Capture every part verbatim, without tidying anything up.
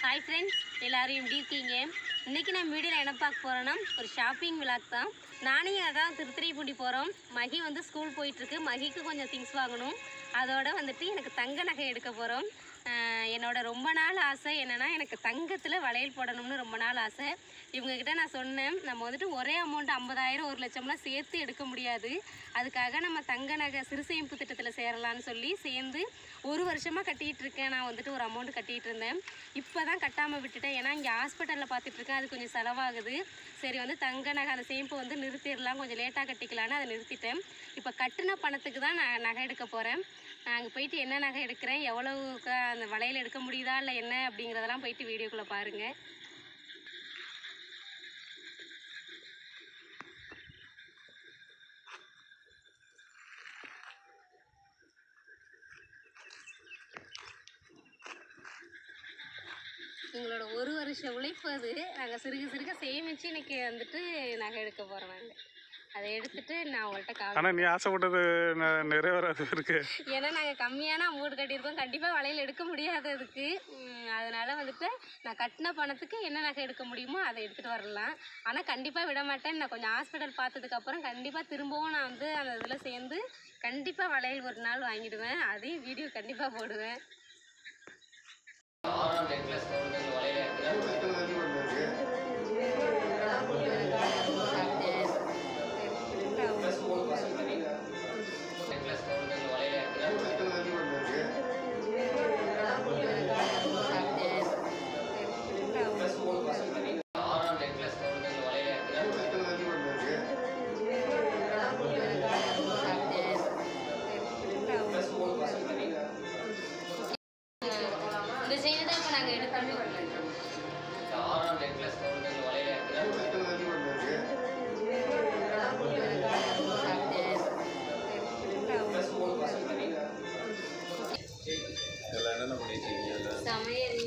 Hi friends எல்லாரும் எப்படி இருக்கீங்க? இன்னைக்கு நம்ம வீடியோல என்ன பார்க்க போறோம்னா ஒரு ஷாப்பிங் விலாக் தான். நானே அதான் திருத்துறைப்பூண்டி போறோம். மகி வந்து ஸ்கூல் போயிட்டு இருக்கு. மகிக்கு கொஞ்சம் திங்ஸ் வாங்கணும். அதோட வந்துட்டு எனக்கு தங்க நகை எடுக்க போறோம். என்னோட ரொம்ப நாள் ஆசை என்னன்னா எனக்கு தங்கத்துல வளையல் போடணும்னு ரொம்ப நாள் ஆசை. இவங்க கிட்ட நான் சொன்னேன் நம்ம வந்துட்டு ஒரே அமௌண்ட் ஐம்பதாயிரம் ஒரு லட்சம்லாம் சேர்த்து எடுக்க முடியாது. அதுக்காக நம்ம தங்க நகை சிறுசேமிப்பு திட்டத்தில் சேரலான்னு சொல்லி சேர்ந்து ஒரு வருஷமாக கட்டிகிட்டு இருக்கேன். நான் வந்துட்டு ஒரு அமௌண்ட் கட்டிகிட்டு இருந்தேன். இப்போ தான் கட்டாமல் விட்டுட்டேன். ஏன்னா இங்கே ஹாஸ்பிட்டலில் பார்த்துட்டு இருக்கேன், அது கொஞ்சம் செலவாகுது. சரி வந்து தங்க நகை அந்த சேமிப்பு வந்து நிறுத்திடலாம், கொஞ்சம் லேட்டாக கட்டிக்கலான்னு அதை நிறுத்திட்டேன். இப்போ கட்டின பணத்துக்கு தான் நான் நகை எடுக்க போகிறேன். அங்கே போயிட்டு என்ன நகை எடுக்கிறேன், எவ்வளவுக்கு அந்த வளையல் எடுக்க முடியுதா இல்லை என்ன அப்படிங்கிறதெல்லாம் போயிட்டு வீடியோக்குள்ளே பாருங்கள். எங்களோட ஒரு வருஷம் உழைப்பு அது. நாங்கள் சிறுக சிறுக சேமித்து இன்னைக்கு வந்துட்டு நகை எடுக்க போகிறோம். நாங்கள் அதை எடுத்துட்டு நான் உங்கள்கிட்ட கால். ஆனால் நீ ஆசைப்பட்டது நிறைவேறாது இருக்கு. ஏன்னா நாங்கள் கம்மியான அமௌண்ட் கட்டியிருக்கோம், கண்டிப்பாக வளையல் எடுக்க முடியாது அதுக்கு. அதனால வந்துட்டு நான் கட்டின பணத்துக்கு என்ன நகை எடுக்க முடியுமோ அதை எடுத்துகிட்டு வரலாம். ஆனால் கண்டிப்பாக விட மாட்டேன். நான் கொஞ்சம் ஹாஸ்பிட்டல் பார்த்ததுக்கப்புறம் கண்டிப்பாக திரும்பவும் நான் வந்து அந்த இதில் சேர்ந்து கண்டிப்பாக வளையல் ஒரு நாள் வாங்கிடுவேன். அதையும் வீடியோ கண்டிப்பாக போடுவேன். இந்த செயினை தான் இப்போ நாங்கள் எடுக்கணும். சமையல்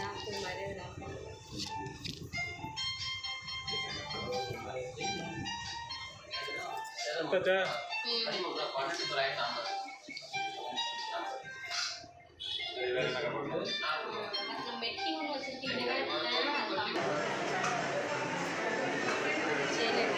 மெட்டி ஒன்று வச்சுருக்கீங்கன்னா சரி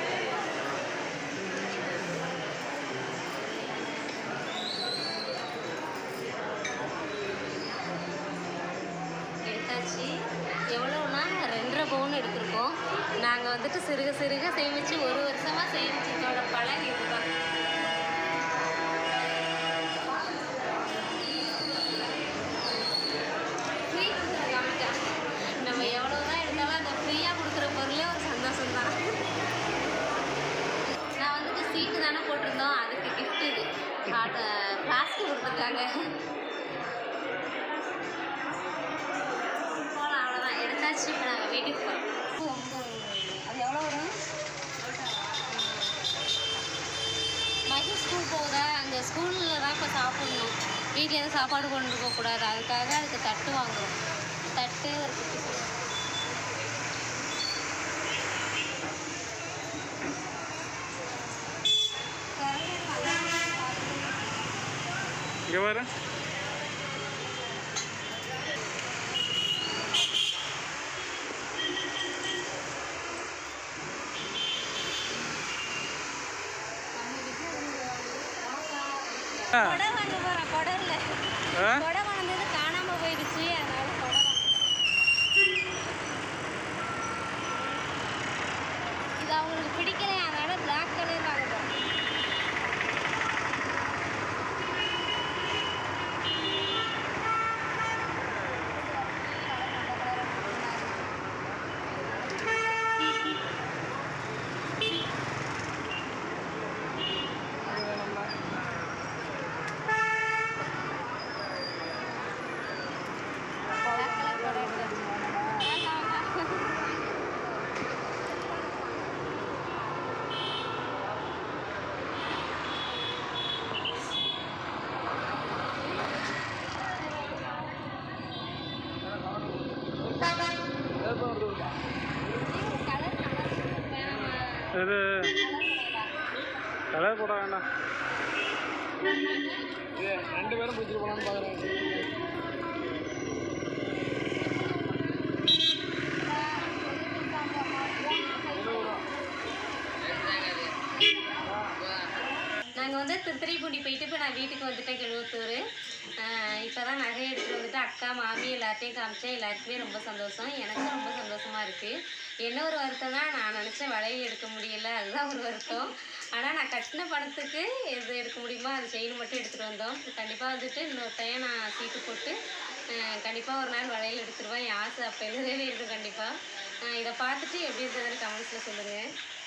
எடுத்தாச்சு. எவ்வளோனா ரெண்டரை பவுன் எடுத்திருக்கோம். நாங்கள் வந்துட்டு சிறுக சிறுக சேமித்து ஒரு வருஷமாக சேமிச்சதோட பலன் இதுதான். நம்ம எவ்வளோதான் எடுத்தாலும் அந்த ஃப்ரீயாக கொடுக்குற பொருளே ஒரு சந்தோஷம் தான். நான் வந்துட்டு சீட்டு தானே போட்டிருந்தோம், அதுக்கு கிஃப்ட் இது ஃப்ளாஸ்க்கு கொடுத்துருக்காங்க. போகலாம், அவ்வளோதான் எடுத்தாச்சு. இப்போ நாங்கள் வீட்டுக்கு போகிறோம். அது எவ்வளோ வரும்? மகி ஸ்கூல் போகுதா, அங்கே ஸ்கூலில் தான் இப்போ சாப்பிட்ணும். வீட்டில் எதுவும் சாப்பாடு கொண்டு போகக்கூடாது, அதுக்காக அதுக்கு தட்டு வாங்குவோம். தட்டு ஒரு குட்டி இங்கே வர கொடை வாங்க போகிறேன். கொடை இல்லை, கொடை வாங்கினது காணாமல் போயிடுச்சு. அதனால கொடை இது அவங்களுக்கு பிடிக்கல, அதனால பிளாக் கலர் வாங்குவோம். இது கலர் போட வேண்டாம். ரெண்டு பேரும் பிடிச்சிட்டு போகலான்னு பார்க்குறேன். நாங்கள் வந்து திருத்துறைப்பூண்டி போயிட்டு இப்போ நான் வீட்டுக்கு வந்துட்டேன் கெழுவத்தூர். இப்போ தான் நகை எடுத்துகிட்டு வந்துட்டு அக்கா மாமி எல்லாத்தையும் காமிச்சேன். எல்லாருக்குமே ரொம்ப சந்தோஷம், எனக்கும் ரொம்ப சந்தோஷமாக இருக்குது. என்ன ஒரு வருத்தம்னா நான் நினச்ச வளையல் எடுக்க முடியல, அதுதான் ஒரு வருத்தம். ஆனால் நான் கட்டின பணத்துக்கு எது எடுக்க முடியுமோ அது செயின் மட்டும் எடுத்துகிட்டு வந்தோம். கண்டிப்பாக வந்துட்டு இன்னொரு டைம் நான் சீட்டு போட்டு கண்டிப்பாக ஒரு நாள் வளையல் எடுத்துருவேன். என் ஆசை அப்போ நிறைவேறிடும் கண்டிப்பாக. இதை பார்த்துட்டு எப்படி இருந்ததுன்னு கமெண்ட்ஸில் சொல்லுங்கள்.